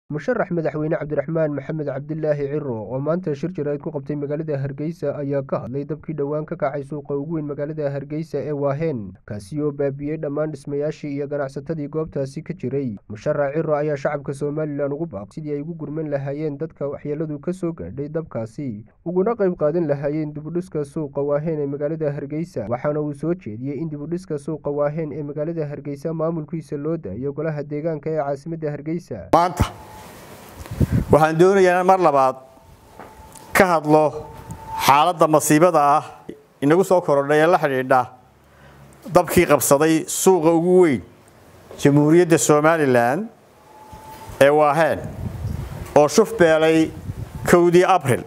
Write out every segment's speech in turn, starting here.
musharax madaxweyne cabdiraxmaan maxamed cabdilaahi ciro oo maanta shir jaraa'id ku qabtay magaalada Hargeysa ayaa ka hadlay dabkii dhawaan ka kacay suuqa ugu weyn magaalada Hargeysa ee Waaheen kaasi oo baabiyay dhammaan dhismayaashii iyo ganacsatadii goobtaasi ka jiray. Musharax Ciro ayaa shacabka Soomaaliland ugu baaqay sidii ay ugu gurman lahaayeen dadka waxyeeladu ka soo gaadhay dabkaasi uguna qayb qaadan lahaayeen dib u dhiska suuqa Waaheen ee magaalada Hargeysa. Waxaana uu soo jeediyay in dib u dhiska suuqa Waaheen ee magaalada Hargeysa maamulkiisa loo daayo golaha deegaanka ee caasimadda Hargeysa. waxaan doonayaa mar labaad ka hadlo xaaladda masiibada ah inagu soo korodhay ee la xiriidha dabkii qabsaday suuqa ugu weyn Jamhuuriyadda Soomaaliland ee Waaheen oo shuf beelay 1 Abriil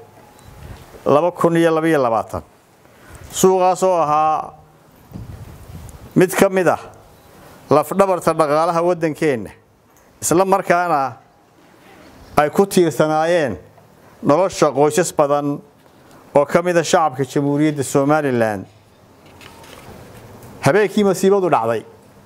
2022 suuqaas oo ahaa mid ka mid ah laf-dhabarta dhaqaalaha waddankeena isla markaana ay ku tiirsanaayeen nolosha qoysas badan oo ka mid ah shacabka Jamhuuriyadda Soomaaliland. habeenkii masiibadu dhacday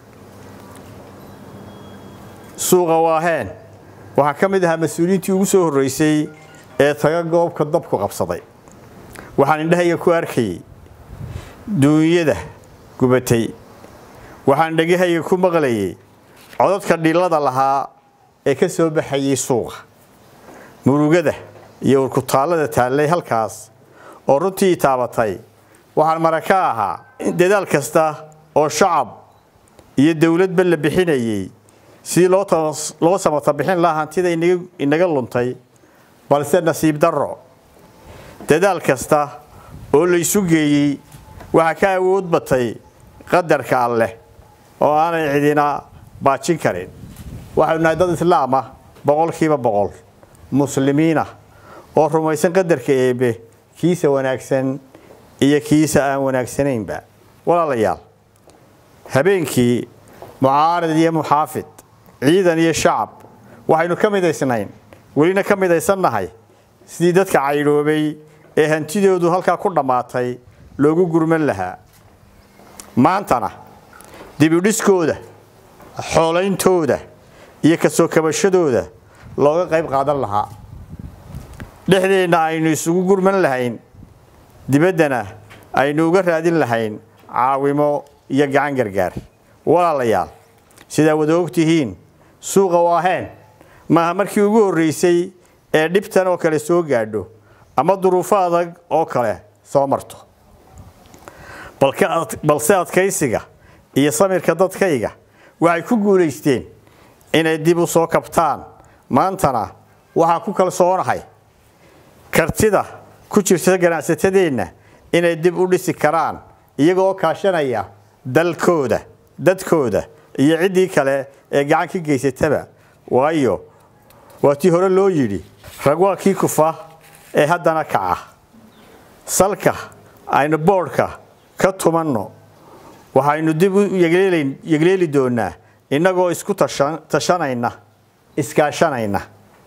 suuqa Waaheen waxa ka mid ah mas'uuliyiintii ugu soo horeysay ee taga goobka dabku qabsaday. waxaan indhahayga ku arkay duunyada gubatay, waxaan dhagahayga ku maqlayay codadka dhilada lahaa ee ka soo baxayay suuqa. murugada iyo urkutaalada taallay halkaas oo runtii taabatay waxaan maraka ahaa dadaal kasta oo shacab iyo dawladba la bixinayay si loo samata bixin lahaa hantida inaga luntay, balse nasiib darro dadaal kasta oo la isu geeyay waxa ka awood batay qadarka Alle oo aanay cidina baajin karin. waxaanu nahay dad islaam ah 100% muslimiina oo rumaysan qadarka Eebe kiisa wanaagsan iyo kiisa aan wanaagsanaynba. walaalayaal, habeenkii mucaarad iyo muxaafid, ciidan iyo shacab waxaynu ka midaysnayn welina ka midaysanahay sidii dadka cayroobay ee hantidoodu halka ku dhamaatay loogu gurman lahaa. maantana dib u dhiskooda, xooleyntooda iyo ka soo kabashadooda looga qayb qaadan lahaa. dhexdeena aynu isugu gurman lahayn, dibaddana aynu uga raadin lahayn caawimo iyo gacan gargaar. walaalayaal, sida wada ogtihiin suuqa Waaheen maaha markii ugu horeysay ee dhibtan oo kale soo gaadho ama duruufo adag oo kale soo marto, balse adkaysiga iyo samirka dadkayga waxay ku guuleysteen inay dib u soo kabtaan. maantana waxaan ku kalsoonahay kartida ku jirta ganacsatadeena inay dib u dhisi karaan iyagoo kaashanaya dalkooda, dadkooda iyo cidii kale ee gacan ka geysataba. waayo waatii hore loo yiri rag waa kii kufa ee haddana kaca. salka aynu boodhka ka tumanno waxaynu dib u yegleeli doonaa inagoo isku tashanayna, iskaashanayna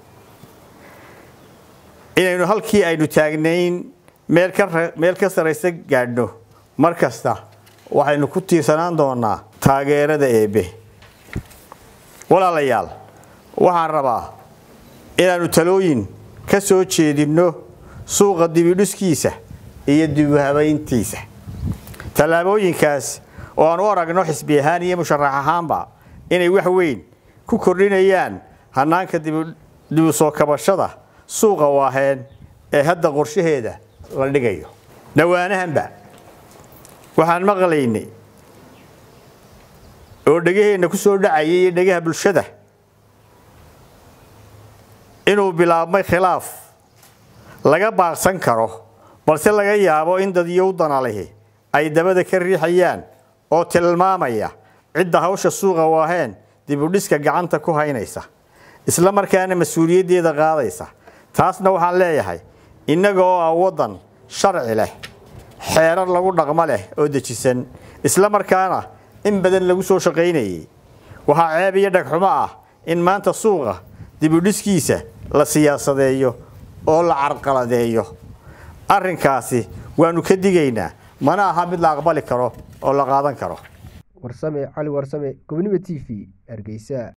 inaynu halkii aynu taagnayn meel ka sareysa gaadhno. markasta waxaynu ku tiirsanaan doonaa taageerada Eebe. walaalayaal, waxaan rabaa inaanu talooyin ka soo jeedino suuqa dib u dhiskiisa iyo dib u habeyntiisa. tallaabooyinkaas oo aan u aragno xisbi ahaan iyo musharax ahaanba inay wax weyn ku kordhinayaan hanaanka dib u soo kabashada suuqa Waaheen ee hadda qorshaheeda la dhigayo. dhawaanahanba waxaan maqlaynay oo dhageheena ku soo dhacayay dhagaha bulshada inuu bilaabmay khilaaf laga baaqsan karo, balse laga yaabo in dad iyo danalehe ay dabada ka riixayaan oo tilmaamaya cidda hawsha suuqa Waaheen dib u dhiska gacanta ku haynaysa isla markaana mas'uuliyaddeeda qaadaysa. taasna waxaan leeyahay inaga oo ah wadan sharci leh, xeerar lagu dhaqmo leh oo dejisan, isla markaana in badan lagu soo shaqeynayay. waxa ceeb iyo dhagxumo ah in maanta suuqa dib u dhiskiisa la siyaasadeeyo oo la carqaladeeyo. arrinkaasi waanu ka digaynaa, mana aha mid la aqbali karo oo la qaadan karo. warsame cali warsame Gobonimo TV Hargeysa.